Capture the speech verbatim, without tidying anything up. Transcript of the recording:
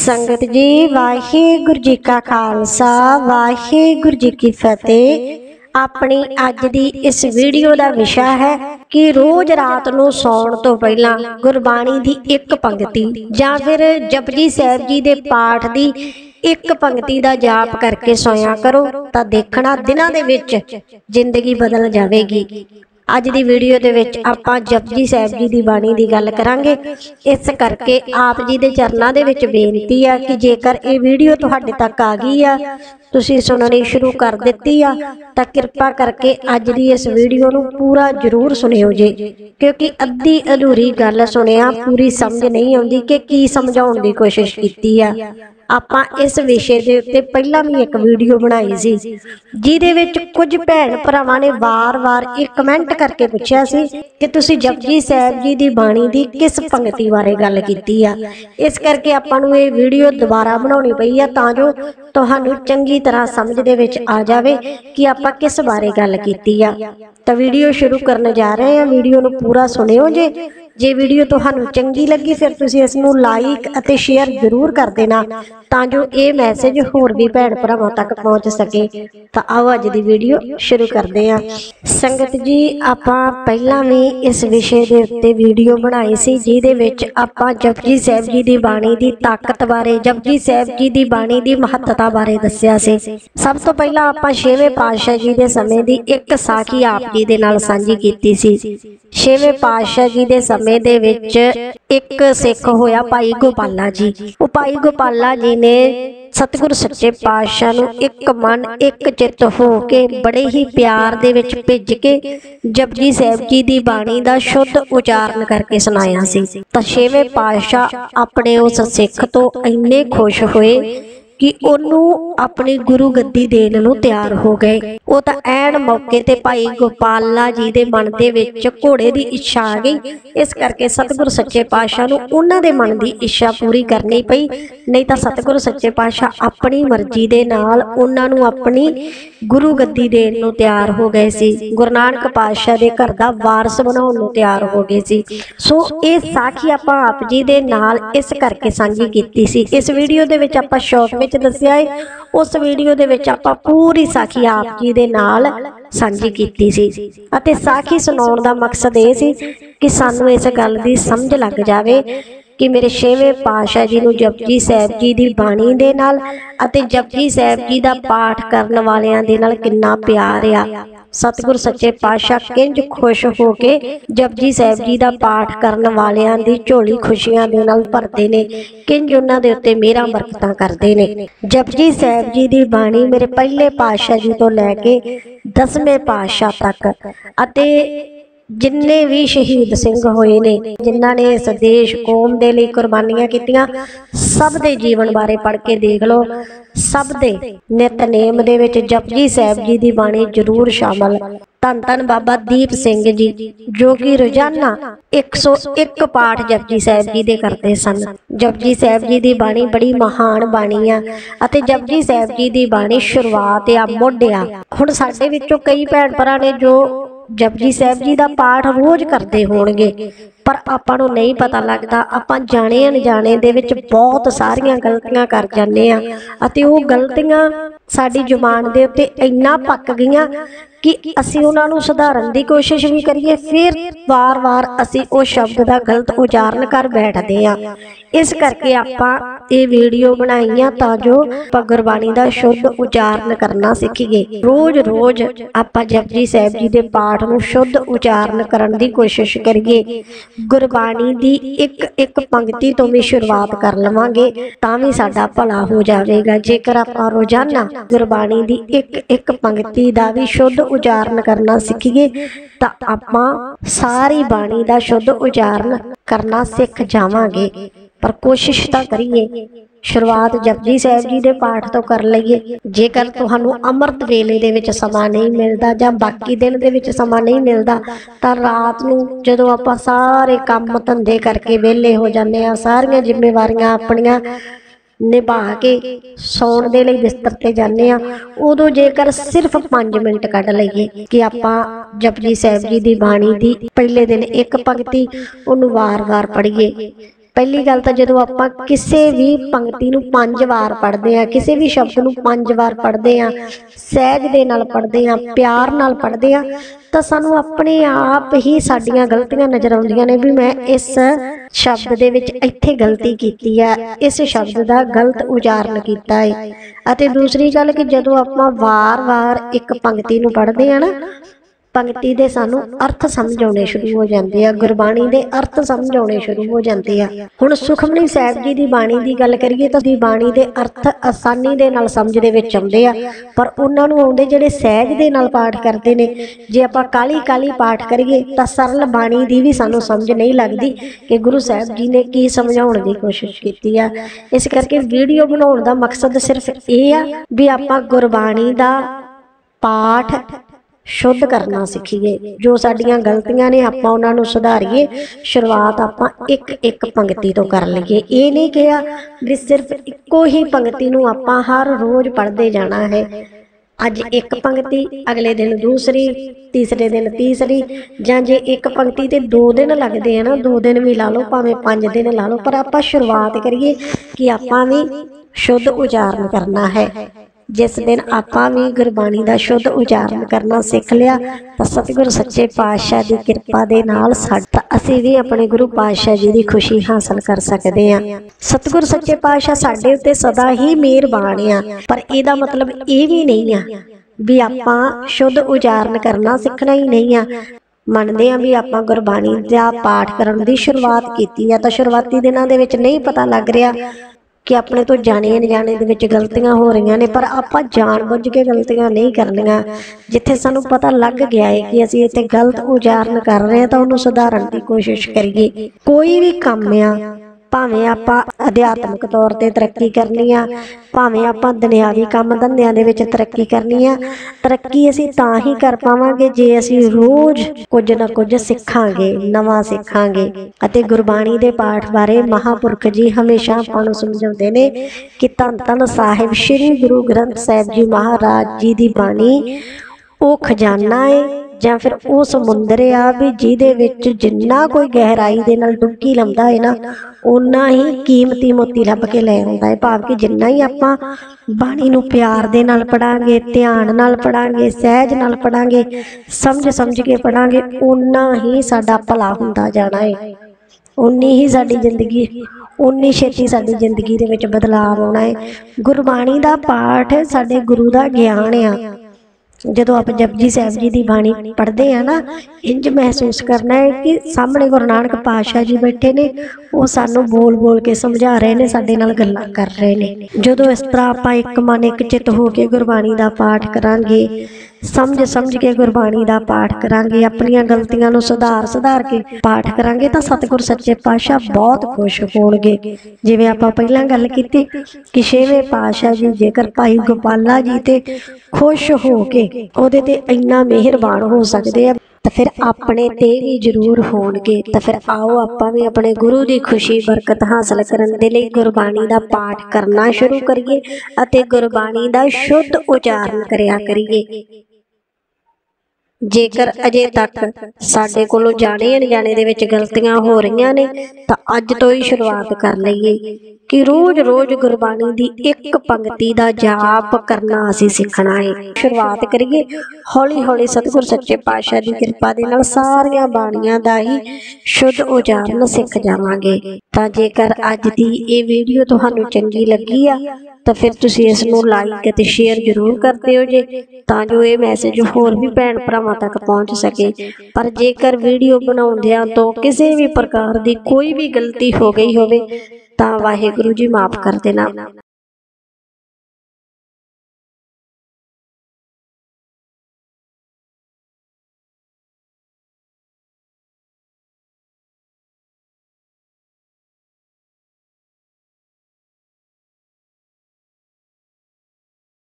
संगत जी वाहिगुरू जी का खालसा वाहिगुरू जी की फतेह। अपनी अज दी इस वीडियो का विषय है कि रोज रात नूं सौण तो पहला गुरबाणी दी एक पंक्ति जां फिर जपजी साहिब जी दे पाठ दी एक पंक्ति दा जाप करके सोया करो तां देखना दिनां दे विच जिंदगी बदल जाएगी। अज दी वीडियो दे विच आपां जपजी साहिब जी दी बाणी दी गल करांगे। इस करके आप जी दे चरनां दे विच बेनती है कि जेकर ये वीडियो तुहाडे तक आ गई आ, तुसीं सुननी शुरू कर दित्ती आ, तां किरपा करके अज दी इस वीडियो नूं पूरा जरूर सुनियो जे, क्योंकि अद्धी अधूरी गल सुनिया पूरी समझ नहीं आउंदी कि की समझाउण दी कोशिश कीती आ। आपां इस विषय दे उत्ते पहला भी एक वीडियो बनाई सी, जिहदे विच कुछ भैण भरावां ने वार-वार एक कमेंट करके पूछिया सी कि तुसीं जपजी साहिब जी दी बाणी दी किस पंक्ति बारे गल कीती आ। इस करके आपां नूं ये वीडियो दोबारा बनाउणी पई आ तां जो तुहानूं चंगी तरह समझ दे विच आ जावे कि आपां किस बारे गल कीती आ। तां वीडियो शुरू करन जा रहे हैं, वीडियो नूं पूरा सुणियो जे। जे वीडियो तुहानूं चंगी लगी फिर तुसीं इस नूं लाइक अते शेयर जरूर कर देना तां जो ये मैसेज होर भी भैण भरावां तक पहुंच सके। तां आओ अज दी वीडियो शुरू करदे हां। संगत जी आपां पहलां भी इस विषय दे उत्ते वीडियो बनाई सी, जिहदे विच आपां जपजी साहिब जी दी बाणी दी ताकत बारे, जपजी साहिब जी दी बाणी दी महत्ता बारे दस्सिया सी। सब तो पहलां आपां छेवें पातशाह जी दे समय दी एक साखी आप जी दे नाल सांझी कीती सी। छेवें पातशाह जी दे समय दे विच एक सिख होया भाई गोपाला जी। वो भाई गोपाला जी ने सतगुरु सच्चे पातशाह नूं एक मन एक चित हो के बड़े ही प्यार दे विच भेज के जपजी साहिब जी दी बाणी दा शुद्ध उचारण करके सुनाया सी। तां छेवें पातशाह अपने उस सिख तो इन्ने खुश होए कि ओनू अपनी गुरु गद्दी देण नूं तैयार हो गए। वो तां ऐन मौके ते भाई गोपाला जी दे मन दे विच घोड़े दी इच्छा आ गई। इस करके सतगुरु सच्चे पातशाह नूं उन्हां दे मन दी इच्छा पूरी करनी पई, नहीं तां सतगुरु सच्चे पातशाह अपनी मर्जी दे नाल उन्हां नूं अपनी गुरु गद्दी देण नूं तैयार हो गए सी। गुरु नानक पातशाह दे घर दा वारस बनाउण नूं तैयार हो गए सी। सो ये साखी आपां आप जी दे नाल इस करके सांझी कीती सी। इस वीडियो दे विच आपां शॉर्ट दस्सिया है, उस वीडियो दे विच आपां पूरी साखी आप जी दे नाल सांझी कीती सी। अते साखी सुनाउण दा मकसद ये सी कि सानूं इस गल दी समझ लग जावे कि मेरे छेवें पातशाह जी नूं जपजी साहिब जी दी बाणी दे नाल अते जपजी साहिब जी दा पाठ करन वालियां दे नाल किन्ना प्यार आ। सतगुरु सच्चे पातशाह किंज खुश हो के जपजी साहिब जी दा पाठ करन वालियां दी झोली खुशियां दे नाल भरदे ने, किंज उन्हां दे उत्ते मेहरां बरकतां करदे ने। जपजी साहिब जी दी बाणी मेरे पहले पातशाह जी तो लैके दसवें पातशाह तक अते जिन्ने भी शहीद सिंह होए ने, जिन्हां ने इस देश कौम दे लई कुर्बानियां कीतियां, सब दे जीवन बारे पढ़ के देख लो। सब दे नितनेम दे विच जपजी साहिब जी दी बाणी जरूर शामिल। धन धन बाबा दीप सिंह जी जो कि रोजाना एक सौ एक पाठ जपजी साहिब जी दे करते सन। जपजी साहिब जी दी बाणी बड़ी महान बाणी आ अते जपजी साहिब जी दी बाणी शुरुआत आ मुੱਢ आ। हुण साडे विचों कई भैण भरा ने जो जपजी साहिब जी दा पाठ रोज करते होणगे, पर आपां नूं नहीं पता लगदा। आपां जाणे अनजाणे दे विच बहुत सारियां गलतियां कर जाने आ अते वो गलतियां साडी जुबान दे उत्ते इन्ना पक गईयां कि असीं उन्हां नूं सुधारन दी कोशिश भी करिए, फिर वार वार असीं उस शब्द दा गलत उचारण कर बैठदे आ। इस करके आपां ये वीडियो बनाई आ तां जो आपां गुरबाणी दा शुद्ध उचारण करना सीखीए। रोज रोज आपां जपजी साहिब जी दे पाठ नूं शुद्ध उचारण करन दी कोशिश करिए। गुरबाणी दी एक एक पंक्ति तो भी शुरुआत कर लवांगे तां भी साडा भला हो जाएगा। जेकर आपां रोजाना गुरबाणी दी एक एक पंक्ति दा भी शुद्ध उचारण करना सीखीए तां आपां सारी बाणी दा शुद्ध उचारण करना सीख जावांगे। पर कोशिश तां करिए शुरुआत जपजी साहिब जी दे पाठ तो कर लईए। जेकर तुहानूं अमृत वेले दे विच समां नहीं मिलदा जां बाकी दिन दे विच समां नहीं मिलदा तां रात नूं जदों आपां सारे काम धंधे करके विहले हो जांदे आ, सारियां जिम्मेवारियां अपणियां निभा के सौण दे लई बिस्तर ते जाने आ, उदों जेकर सिर्फ पांच मिनट कढ लईए कि आपां जपजी साहिब जी दी बाणी दी पहले दिन एक पंक्ति उहनूं वार वार पढ़ीए पहली गल तो जो आप किसी भी पंक्ति नूं पांच बार पढ़ते हैं, किसी भी शब्द नूं पांच बार पढ़ते हैं, सहज दे नाल पढ़ते हैं, प्यार नाल पढ़ते हैं, तो सानू अपने आप ही साडियां गलतियां नज़र आउंदियां ने भी मैं इस शब्द दे विच इत्थे गलती कीती है, इस शब्द दा गलत उचारण कीता है। अते दूसरी गल कि जदों आपां वार वार एक पंक्ति नूं पढ़ते हैं ना, पंक्ति दे सानू अर्थ समझ आने शुरू हो जाते हैं, गुरबाणी दे अर्थ समझ आने शुरू हो जाते हैं। हुण सुखमनी साहिब जी दी बाणी दी गल करिए तो दी बाणी दे अर्थ आसानी दे नाल समझ दे विच आउंदे आ, पर उन्हां नूं आउंदे जिहड़े सहज दे नाल पाठ करते ने। जे आपां काली काली पाठ करिए तो सरल बाणी दी भी सानू समझ नहीं लगदी कि गुरु साहिब जी ने की समझाउण दी कोशिश कीती आ। इस करके वीडियो बनाउण दा मकसद सिर्फ ये आ भी आपां गुरबाणी दा पाठ शुद्ध करना सीखीए, जो साडियां गलतियां ने आपां उन्हां नूं सुधारीए। शुरुआत आपां एक एक पंक्ति तो कर लईए, ये नहीं कहा भी सिर्फ इक्को ही पंक्ति नूं आपां हर रोज़ पढ़ते जाना है। अज एक पंक्ति, अगले दिन दूसरी, तीसरे दिन तीसरी, जां जे एक पंक्ति ते दो दिन लगते हैं ना, दो दिन भी ला लो भावें पांच दिन ला लो, पर आपां शुरुआत करिए कि आपां भी शुद्ध उचारण करना है। जिस दिन आपां भी गुरबाणी दा शुद्ध उचारण करना सीख लिया तो सतगुरु सच्चे पातशाह की कृपा दे नाल साडा असीं भी अपने गुरु पातशाह जी की खुशी हासिल कर सकते हैं। सतगुरु सच्चे पातशाह साडे उत्ते सदा ही मेहरबान आ, पर इहदा मतलब ये भी नहीं आ भी आपां शुद्ध उचारण करना सीखना ही नहीं आ। मनते हैं भी आपां गुरबाणी दा पाठ करन दी शुरुआत कीती है, तो शुरुआती दिनां दे विच नहीं पता लग रहा कि अपने तो जाने अनजाने दे विच गलतियां हो रही ने, पर आपां जान बुझ के गलतियां नहीं करनियां। जिथे सानू पता लग गया है कि असीं इत्थे गलत उचारण कर रहे हैं तो उन्हें सुधारन की कोशिश करिए। कोई भी काम आ, भावें आपां अध्यात्मक तौर ते तरक्की करनी आ, भावें आपां दुनियावी काम धंधिਆਂ ਦੇ ਵਿੱਚ तरक्की करनी आ, तरक्की असीं तां ही कर पावांगे जे असीं रोज़ कुछ ना कुछ सिखांगे, नवां सिखांगे। अते गुरबाणी दे पाठ बारे महापुरख जी हमेशा आपां नूं समझाउंदे ने कि धन धन साहिब श्री गुरु ग्रंथ साहिब जी महाराज जी दी बाणी वो खजाना है ਜਾਂ फिर वो समुंदर आ भी जिहदे विच जिन्ना कोई गहराई दे नाल डुबकी लाउंदा है ना, उन्ना ही कीमती मोती लभ के लै आउंदा है। भाव कि जिन्ना ही आपां बाणी नूं प्यार दे नाल पढ़ांगे, ध्यान नाल पढ़ांगे, सहज नाल पढ़ांगे, समझ समझ के पढ़ांगे, उन्ना ही साडा भला हुंदा जाना है। उन्नी ही साडी जिंदगी उन्नी छेती साडी जिंदगी दे विच बदलाव आउणा है। गुरबाणी दा पाठ साडे गुरु दा ज्ञान आ। जदों आप जपजी साहिब जी की बाणी पढ़ते हैं ना, इंज महसूस करना है कि सामने गुरु नानक पातशाह जी बैठे ने, वो सानू बोल बोल के समझा रहे ने, साडे नाल गल्लां कर रहे ने। जदों इस तरह आप एक मन एक चित हो के गुरबाणी का पाठ करांगे, समझ समझ के गुरबाणी का पाठ करांगे, अपनियां गलतियां नूं सुधार सुधार के पाठ करांगे तो सतगुर सच्चे पातशाह बहुत खुश होणगे। जिवें आपां पहलां गल कीती कि छेवें पातशाह जी जेकर भाई गोपाला जी ते खुश हो के ਉਹਦੇ ते इन्ना मेहरबान हो सकते हैं तो फिर अपने ते भी जरूर होणगे। तो फिर आओ आपां भी अपने गुरु की खुशी बरकत हासिल करन दे लई गुरबाणी का पाठ करना शुरू करिए अते गुरबाणी का शुद्ध उचारण करिया करिए। जेकर अजे तक साडे कोलों जाने अनजाने दे विच गलतियां हो रही ने तो अज तो ही शुरुआत कर लईए कि रोज रोज गुरबाणी दी एक पंक्ति दा जाप करना असीं सीखना है। शुरुआत करिए हौली हौली सतगुर सच्चे पातशाह दी कृपा दे नाल सारियां बाणियां दा ही शुद्ध उचारण सीख जावांगे। तां जेकर अज दी ये वीडियो तुहानूं चंगी लगी आ तो फिर तुसीं इस नूं लाइक ते शेयर जरूर कर दिओ जे, तां जो ये मैसेज होर भी भैण भरावां तक पहुँच सके। पर जेकर वीडियो बनाउंदिआं तो किसी भी प्रकार की कोई भी गलती हो गई होवे तां वाहिगुरू जी माफ़ कर देना।